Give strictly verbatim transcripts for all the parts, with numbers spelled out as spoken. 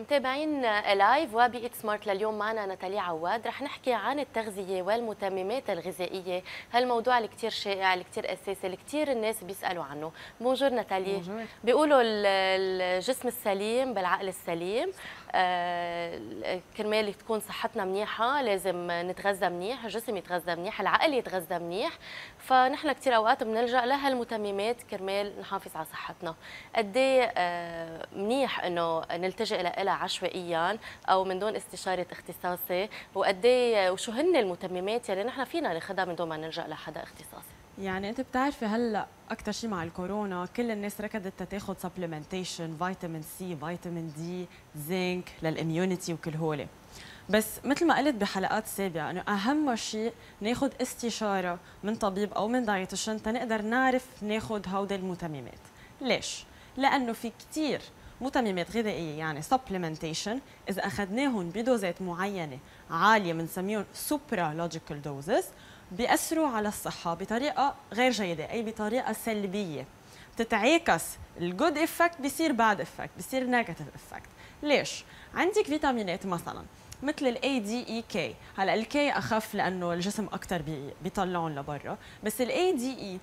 متابعين لايف وبيئة سمارت لليوم معنا ناتالي عواد. رح نحكي عن التغذية والمتممات الغذائية، هالموضوع اللي كثير شائع، اللي كثير اساسي، اللي كثير الناس بيسألوا عنه. بونجور ناتالي. بونجور. بيقولوا الجسم السليم بالعقل السليم. آه كرمال تكون صحتنا منيحة لازم نتغذى منيح، الجسم يتغذى منيح، العقل يتغذى منيح. فنحن كثير اوقات بنلجأ لهالمتممات كرمال نحافظ على صحتنا. قد ايه آه منيح انه نلتجئ لها عشوائيا او من دون استشاره اختصاصي، وقد ايه وشو هن المتممات يلي نحن فينا ناخذها من دون ما نلجا لحدا اختصاصي؟ يعني انت بتعرفي هلا اكثر شيء مع الكورونا كل الناس ركضت تاخذ سبلمنتيشن، فيتامين سي، فيتامين دي، زنك للاميونيتي وكل هول. بس مثل ما قلت بحلقات سابقه انه اهم شيء ناخذ استشاره من طبيب او من دايتيشن تنقدر نعرف ناخذ هودي المتممات. ليش؟ لانه في كثير متممات غذائيه يعني سبلمنتيشن اذا اخذناهم بدوزات معينه عاليه بنسميهم سوبرالوجيكال دوزز بيأثروا على الصحه بطريقه غير جيده، اي بطريقه سلبيه بتتعاكس الجود افكت بيصير باد افكت، بيصير نيجاتيف افكت. ليش؟ عندك فيتامينات مثلا مثل الاي دي اي كي، هلا الكي اخف لانه الجسم اكثر بيطلعهم لبرا، بس الاي دي اي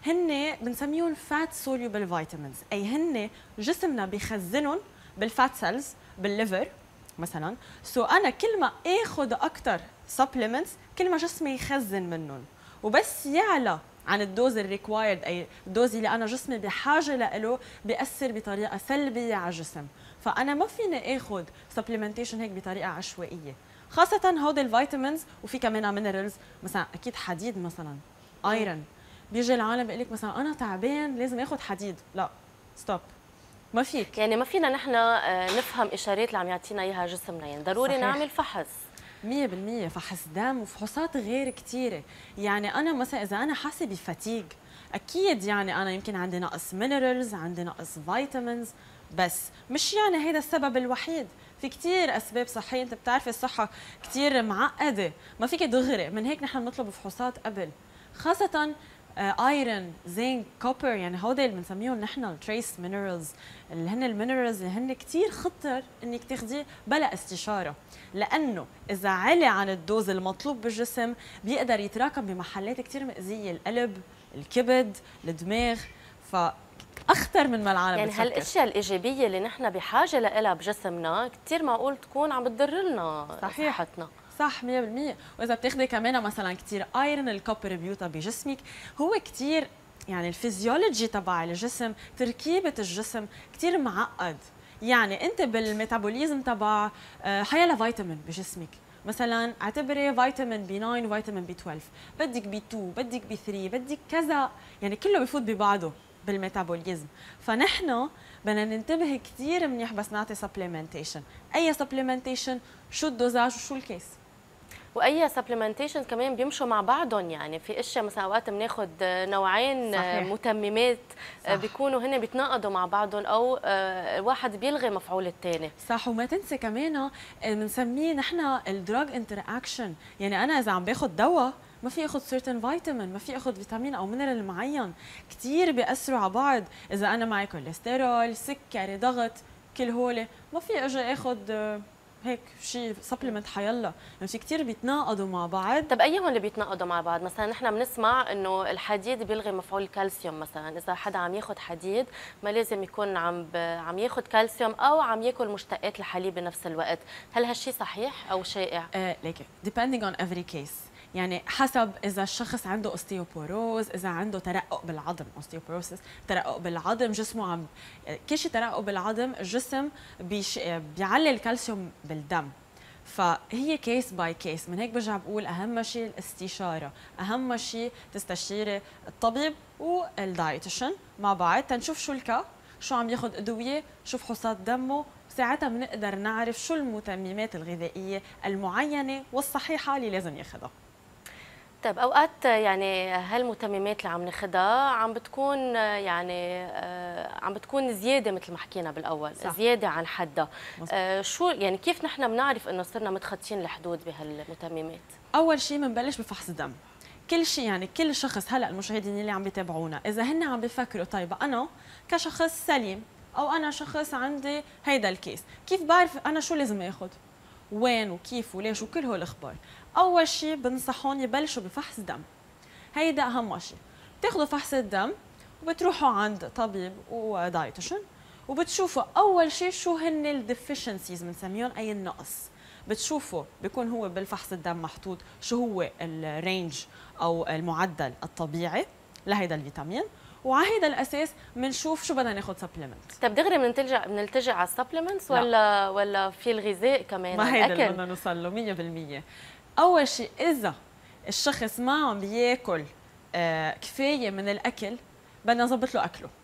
هن بنسميهم فات سوليوبل فيتامينز، اي هن جسمنا بيخزنهم بالفات سيلز بالليفر مثلا. سو انا كل ما اخذ اكثر سبلمنتس كل ما جسمي يخزن منهم، وبس يعلى عن الدوز الريكوايرد اي الدوز اللي انا جسمي بحاجه له بياثر بطريقه سلبيه على الجسم. فانا ما فيني اخذ سبلمنتيشن هيك بطريقه عشوائيه، خاصه هودي الفيتامينز. وفي كمان مينرالز مثلا اكيد حديد مثلا ايرون. بيجي العالم بيقول لك مثلا انا تعبان لازم اخذ حديد، لا ستوب، ما فيك. يعني ما فينا نحن نفهم اشارات اللي عم يعطينا اياها جسمنا، يعني ضروري صحيح. نعمل فحص مية بالمية، فحص دم وفحوصات غير كثيره. يعني انا مثلا اذا انا حاسه بفتيج اكيد يعني انا يمكن عندي نقص مينرالز، عندي نقص فيتامينز، بس مش يعني هذا السبب الوحيد. في كثير اسباب صحيه، انت بتعرفي الصحه كثير معقده، ما فيك دغري، من هيك نحن بنطلب فحوصات قبل، خاصه ايرون، زنك، كوبر. يعني هودي اللي بنسميهم نحن التريس مينرالز، اللي هن المينرالز اللي هن كثير خطر انك تاخذيه بلا استشاره، لانه اذا علي عن الدوز المطلوب بالجسم بيقدر يتراكم بمحلات كثير مأذيه، القلب، الكبد، الدماغ، فاخطر من ما العالم يعني بتفكر. هالاشياء الايجابيه اللي نحن بحاجه لها بجسمنا كثير معقول تكون عم بتضر لنا صحيح. صحتنا. صح مية بالمية. واذا بتاخذي كمان مثلا كثير ايرون، الكوبر بيوتا بجسمك هو كثير يعني الفيزيولوجي تبع الجسم، تركيبه الجسم كثير معقد. يعني انت بالميتابوليزم تبع حيلا فيتامين بجسمك، مثلا اعتبري فيتامين بي تسعة وفيتامين بي اثناشر، بدك بي اثنين، بدك بي ثلاثة، بدك كذا، يعني كله بفوت ببعضه بالميتابوليزم. فنحن بدنا ننتبه كثير منيح بس نعطي سبلمنتيشن. اي سبلمنتيشن، شو الدوزاج وشو الكيس، واي سبلمنتيشن كمان بيمشوا مع بعضهم. يعني في اشياء مثلا اوقات بناخذ نوعين صحيح. متممات صح. بيكونوا هن بيتناقضوا مع بعضهم، او الواحد بيلغي مفعول الثاني. صح. وما تنسي كمان بنسميه نحن الدراج انتر اكشن. يعني انا اذا عم باخذ دواء ما في اخذ سيرتن فيتامين، ما في اخذ فيتامين او مينرال معين، كثير بياثروا على بعض. اذا انا معي كوليسترول، سكري، ضغط، كل هول ما في اجي اخذ هيك شيء سبلمنت حيلا، يعني في كثير بيتناقضوا مع بعض. طب ايهم اللي بيتناقضوا مع بعض؟ مثلا نحن بنسمع انه الحديد بيلغي مفعول الكالسيوم، مثلا اذا حدا عم ياخذ حديد ما لازم يكون عم ب... عم ياخذ كالسيوم او عم ياكل مشتقات الحليب بنفس الوقت. هل هالشيء صحيح او شائع؟ آه ليك depending on every case، يعني حسب اذا الشخص عنده اوستيوبوروز، اذا عنده ترقق بالعظم، اوستيوبوروسيس ترقق بالعظم، جسمه عم كل شيء ترقق بالعظم، الجسم بيش... بيعلي الكالسيوم بالدم. فهي كيس باي كيس، من هيك برجع بقول اهم شيء الاستشاره، اهم شيء تستشيري الطبيب والدايتيشن مع بعض تنشوف شو الكا، شو عم ياخذ ادويه، شو فحوصات دمه، ساعتها بنقدر نعرف شو المتممات الغذائيه المعينه والصحيحه اللي لازم ياخذها. طيب اوقات يعني هالمتممات اللي عم ناخذها عم بتكون يعني عم بتكون زياده مثل ما حكينا بالاول، صح. زياده عن حدها. آه شو يعني كيف نحن بنعرف انه صرنا متخطين الحدود بهالمتممات؟ اول شيء بنبلش بفحص دم. كل شيء يعني كل شخص هلا المشاهدين اللي عم بيتابعونا اذا هن عم بيفكروا طيب انا كشخص سليم او انا شخص عندي هيدا الكيس، كيف بعرف انا شو لازم اخذ؟ وين وكيف وليش وكل هول الاخبار. اول شيء بنصحهم يبلشوا بفحص دم، هيدا اهم شيء. بتاخذوا فحص الدم وبتروحوا عند طبيب ودايتيشن وبتشوفوا اول شيء شو هن الديفيشنسيز بنسميهم، اي النقص. بتشوفوا بيكون هو بالفحص الدم محطوط شو هو الرينج او المعدل الطبيعي لهيدا الفيتامين، وعلى هيدا الاساس بنشوف شو بدنا ناخذ سبلمنت. طب دغري بنلتجئ بنلتجئ على السبلمنتس ولا ولا في الغذاء كمان؟ ما هيدا اللي بدنا نوصل له مية بالمية. اول شيء اذا الشخص ما عم بياكل آه كفايه من الاكل بدنا نظبط له اكله.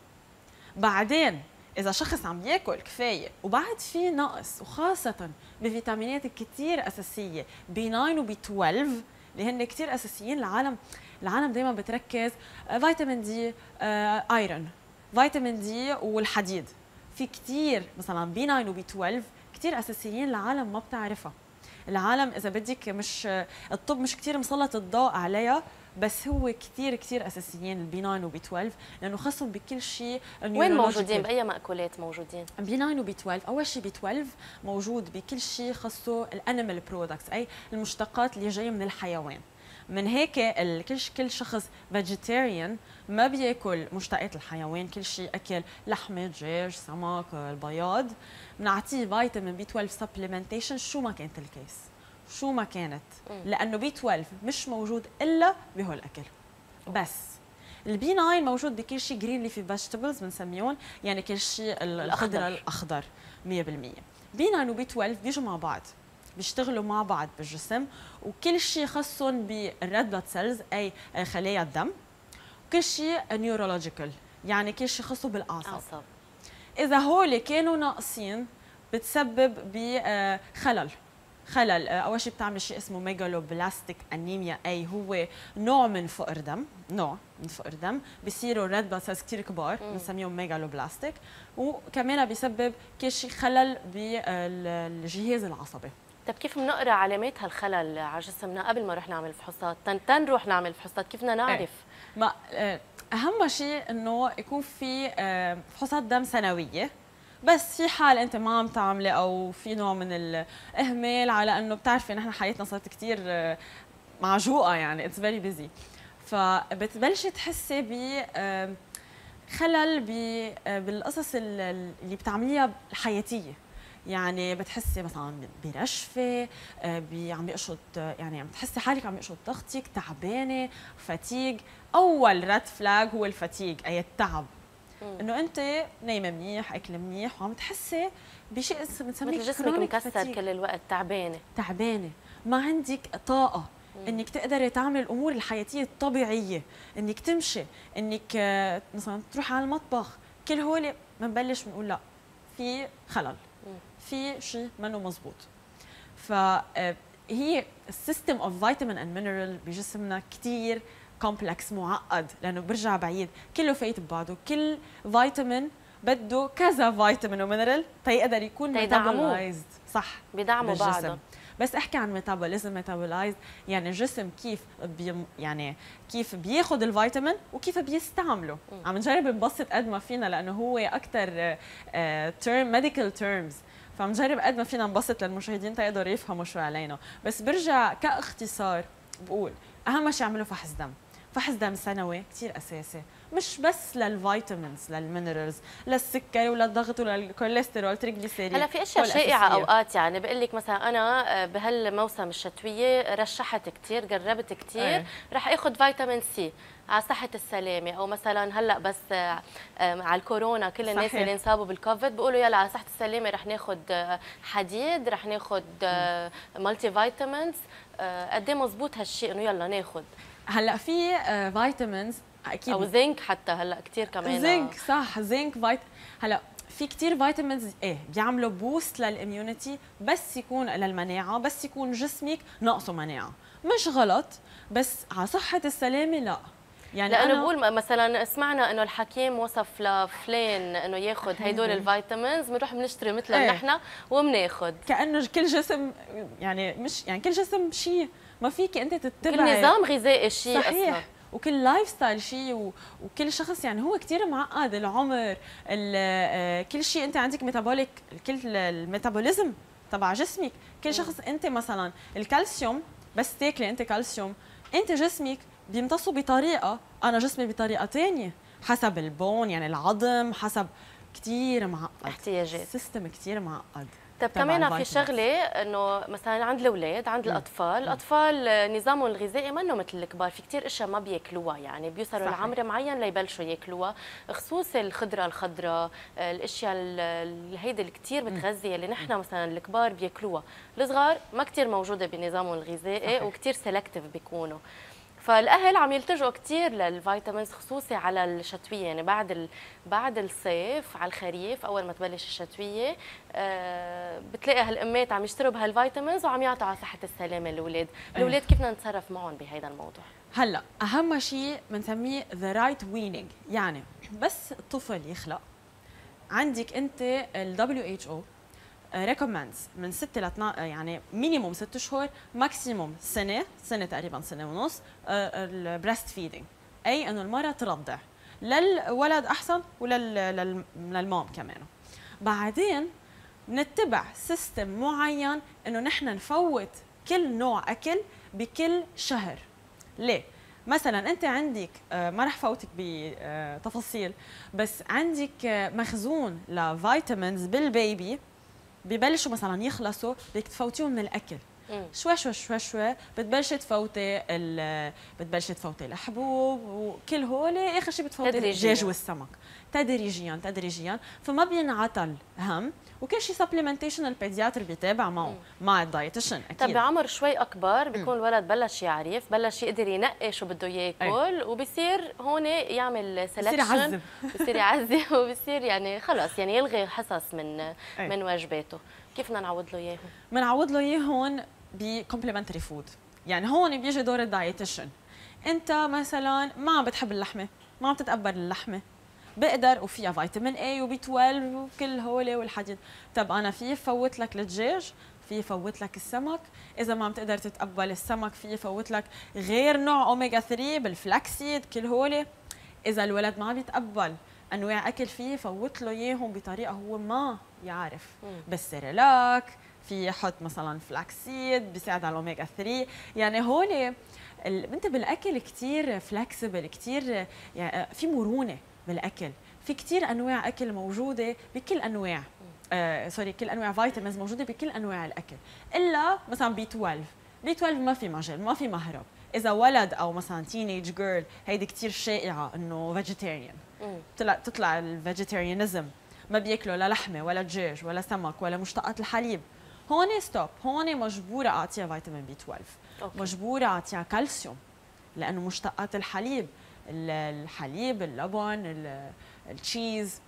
بعدين اذا شخص عم ياكل كفايه وبعد في نقص، وخاصه بفيتامينات كثير اساسيه بي تسعة وبي اثناشر اللي هن كثير اساسيين. العالم العالم دائما بتركز فيتامين دي، آه، ايرون، فيتامين دي والحديد. في كثير مثلا بي تسعة وبي اثناشر كثير اساسيين العالم ما بتعرفها. العالم اذا بدك مش الطب مش كثير مسلط الضوء عليها، بس هو كثير كثير اساسيين البي تسعة وبي اثناشر لانه خاصهم بكل شيء. وين موجودين؟ باي مأكولات موجودين؟ بي تسعة وبي اثناشر، اول شيء بي اثناشر موجود بكل شيء خاصه الانيمال برودكتس، اي المشتقات اللي جايه من الحيوان. من هيك كل كل شخص فيجيتيريان ما بياكل مشتقات الحيوان، كل شيء اكل لحمه، دجاج، سمك، البياض. بنعطيه فيتامين بي اثناشر سبلمنتيشن شو ما كانت الكيس، شو ما كانت، لانه بي اثناشر مش موجود الا بهول الاكل بس. البي تسعة موجود بكل شيء جرين ليفي فيجيتابلز بنسميهم، يعني كل شيء الخضره الاخضر مية بالمية. بي تسعة وبي اثناشر بيجوا مع بعض، بيشتغلوا مع بعض بالجسم، وكل شيء خاصهم بالريد بلاد سيلز اي خلايا الدم، وكل شيء نيورولوجيكال يعني كل شيء خاصه بالاعصاب. اذا هول كانوا ناقصين بتسبب بخلل خلل. اول شيء بتعمل شيء اسمه ميجالوبلاستيك انيميا، اي هو نوع من فقر دم، نوع من فقر دم، بصيروا ريد بلاد سيلز كثير كبار بنسميهم ميجالوبلاستيك، وكمان بيسبب كل شيء خلل بالجهاز العصبي. طيب كيف بنقرا علامات هالخلل على جسمنا قبل ما نروح نعمل فحوصات؟ تنروح نعمل فحوصات كيف بدنا نعرف؟ ايه. ما اهم شيء انه يكون في فحوصات دم سنويه، بس في حال انت ما عم تعملي او في نوع من الاهمال، على انه بتعرفي نحن حياتنا صارت كثير معجوقه، يعني اتس فيري بيزي، فبتبلشي تحسي ب خلل بالقصص اللي بتعمليها الحياتيه. يعني بتحسي مثلا برشفه، عم بيقشط، يعني عم تحسي حالك عم يقشط ضغطك، تعبانه، فتيج. اول ريد فلاج هو الفتيج، اي التعب، انه انت نايمه منيح، اكل منيح، وعم تحسي بشيء بنسميه مثل جسمك مكسر كل الوقت، تعبانه تعبانه، ما عندك طاقه انك تقدري تعملي الامور الحياتيه الطبيعيه، انك تمشي، انك مثلا تروحي على المطبخ. كل هول بنبلش بنقول لا، في خلل، في شيء منه مزبوط. فهي السيستم اوف فيتامين اند مينرال بجسمنا كثير كومبلكس، معقد، لانه برجع بعيد كله فايت ببعضه. كل فيتامين بده كذا فيتامين ومينرال تيقدر يكون ميتابولايزد، صح، بيدعموا بعضهم. بس احكي عن ميتابوليزم، ميتابولايز يعني الجسم كيف بي يعني كيف بياخذ الفيتامين وكيف بيستعمله. م. عم نجرب نبسط قد ما فينا لانه هو اكثر تيرم ميديكال تيرمز، فعم نجرب قد ما فينا نبسط للمشاهدين تيقدروا يفهموا شو علينا. بس برجع كاختصار بقول اهم شيء اعملوا فحص دم، فحص دم سنوي كثير اساسي، مش بس للفيتامينز، للمينرالز، للسكر وللضغط وللكوليسترول، تريجليسيريد. هلا في اشياء شائعه اوقات، يعني بقول لك مثلا انا بهالموسم الشتويه رشحت كثير، جربت كثير، أيه. رح اخذ فيتامين سي على صحه السلامه، او مثلا هلا بس على الكورونا كل الناس صحيح. اللي انصابوا بالكوفيد بيقولوا يلا على صحه السلامه رح ناخذ حديد، رح ناخذ مالتي فيتامينز. قد ايه مضبوط هالشيء انه يلا ناخذ؟ هلا في فيتامينز اكيد، او زنك حتى هلا كثير كمان، زنك صح، زنك فيت هلا في كثير فيتامينز ايه بيعملوا بوست للاميونيتي، بس يكون للمناعه، بس يكون جسمك ناقصه مناعه، مش غلط، بس على صحه السلامه لا. يعني لانه أنا بقول مثلا سمعنا انه الحكيم وصف لفلان انه ياخذ هدول الفيتامينز، بنروح بنشتري مثلها ايه. نحن وبناخذ كانه كل جسم يعني مش يعني كل جسم شيء، ما فيك انت تتبعي كل نظام غذائي شيء صحيح اصلا. وكل لايف ستايل شيء، وكل شخص يعني هو كثير معقد. العمر، كل شيء، انت عندك ميتابوليك، كل الميتابوليزم تبع جسمك، كل شخص. انت مثلا الكالسيوم بس تاكلي انت كالسيوم، انت جسمك بيمتصوا بطريقه، انا جسمي بطريقه ثانيه، حسب البون يعني العظم، حسب كثير معقد، احتياجات، سيستم كثير معقد. طيب كمان في شغله انه مثلا عند الاولاد، عند م. الاطفال، الاطفال نظامهم الغذائي منه مثل الكبار، في كثير اشياء ما بياكلوها، يعني بيوصلوا لعمر معين ليبلشوا ياكلوها، خصوصا الخضره الخضراء، الاشياء هيدي اللي كثير بتغذي اللي نحن مثلا الكبار بياكلوها، الصغار ما كثير موجوده بنظامهم الغذائي وكثير سيلكتيف بيكونوا. فالاهل عم يلتجوا كثير للفيتامينز خصوصي على الشتويه، يعني بعد ال... بعد الصيف على الخريف اول ما تبلش الشتويه آه بتلاقي هالامات عم يشتروا بهالفيتامينز وعم يعطوا على صحه السلامه الاولاد، الاولاد كيف بدنا نتصرف معهم بهذا الموضوع؟ هلا اهم شيء بنسميه ذا رايت وينينج، يعني بس الطفل يخلق عندك انت ال دبليو اتش او ريكومندز من ستة ل اثناشر، يعني مينيموم ست شهور، ماكسيموم سنه، سنه تقريبا سنه ونص، البريست فيدنج، اي انه المراه ترضع للولد احسن وللمام كمان. بعدين نتبع سيستم معين انه نحن نفوت كل نوع اكل بكل شهر. ليه؟ مثلا انت عندك ما رح فوتك بتفاصيل، بس عندك مخزون لفيتامينز بالبيبي ببلشوا مثلا يخلصوا، بدك تفوتيهم من الاكل شوي شوي شوي شوي، بتبلشي تفوتي ال بتبلشي تفوتي الحبوب وكل هول، اخر شيء بتفوتي الدجاج والسمك تدريجيا تدريجيا، فما بينعطل هم. وكل شيء سبلمنتيشن البيدياتر بيتابع معه مع الدايتيشن اكيد. طب بعمر شوي اكبر بيكون الولد بلش يعرف، بلش يقدر ينقي شو بده ياكل، وبصير هون يعمل سelection، بصير يعذب بصير يعذب وبصير يعني خلص يعني يلغي حصص من أي. من وجباته. كيف بدنا نعوض له اياهم؟ بنعوض له اياهم بكومبلمنتري فود، يعني هون بيجي دور الدايتيشن. انت مثلا ما عم بتحب اللحمه، ما عم تتقبل اللحمه، بقدر وفيها فيتامين اي وبي اثناشر وكل هول والحديد، طب انا في فوت لك الدجاج، في فوت لك السمك، اذا ما عم تقدر تتقبل السمك في فوت لك غير نوع اوميجا ثلاثة بالفلاكسيد كل هول. اذا الولد ما بيتقبل انواع اكل فيه فوت له اياهم بطريقه هو ما يعرف، بالسيريلاك في يحط مثلا فلاكسيد بيساعد على الاوميجا ثلاثة، يعني هول انت بالاكل كثير فلكسبل، كثير يعني في مرونه بالاكل، في كثير انواع اكل موجوده بكل انواع آه سوري كل انواع فيتامينز موجوده بكل انواع الاكل، الا مثلا بي اثناشر، بي اثناشر ما في مجال، ما في مهرب. اذا ولد او مثلا تينيج جيرل، هيدي كثير شائعه انه فيجيتيريان، تطلع تطلع الفيجيتيريانزم، ما بياكلوا لا لحمه ولا دجاج ولا سمك ولا مشتقات الحليب، هون ستوب، هون مجبوره اعطيها فيتامين بي اثناشر، أوكي. مجبوره اعطيها كالسيوم لانه مشتقات الحليب، الحليب، اللبن، التشيز،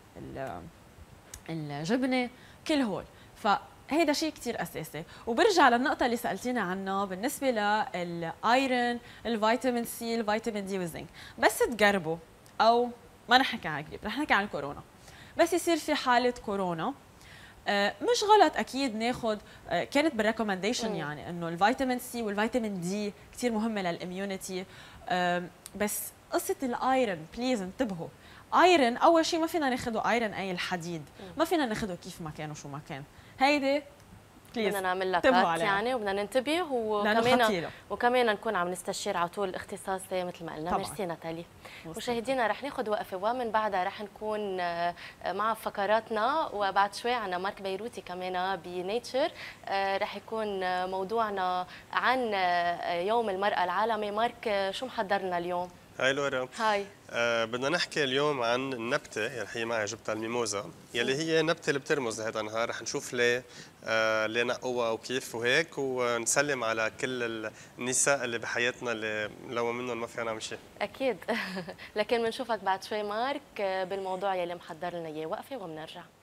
الجبنه، كل هول، فهيدا شيء كثير اساسي. وبرجع للنقطه اللي سالتينا عنها بالنسبه للايرون، الفيتامين سي، الفيتامين دي والزنك، بس تقربوا او ما رح نحكي عن قريب، رح نحكي عن الكورونا، بس يصير في حاله كورونا مش غلط اكيد ناخذ، كانت بالريكومنديشن يعني انه الفيتامين سي والفيتامين دي كثير مهمه للاميونيتي، بس قصه الايرون بليز انتبهوا، ايرون اول شيء ما فينا ناخذه ايرون اي الحديد، ما فينا ناخذه كيف ما كان وشو ما كان، هيدي بدنا نعمل لك يعني وبدنا ننتبه، وكمان وكمان نكون عم نستشير على طول اختصاصي مثل ما قلنا. ميرسي ناتالي. مشاهدينا رح ناخذ وقفه ومن بعدها رح نكون مع فقراتنا، وبعد شوي عنا مارك بيروتي كمان بنيتشر، رح يكون موضوعنا عن يوم المرأة العالمي. مارك شو محضر لنا اليوم؟ هاي لورا. هاي. آه بدنا نحكي اليوم عن النبته يلي هي معي جبتها، الميموزا، يلي هي النبته اللي بترمز لهذا النهار، رح نشوف ليه آه ليه نقوها وكيف وهيك، ونسلم على كل النساء اللي بحياتنا اللي لو منهم ما فينا نعمل شيء. اكيد. لكن بنشوفك بعد شوي مارك بالموضوع يلي محضر لنا اياه. وقفه وبنرجع.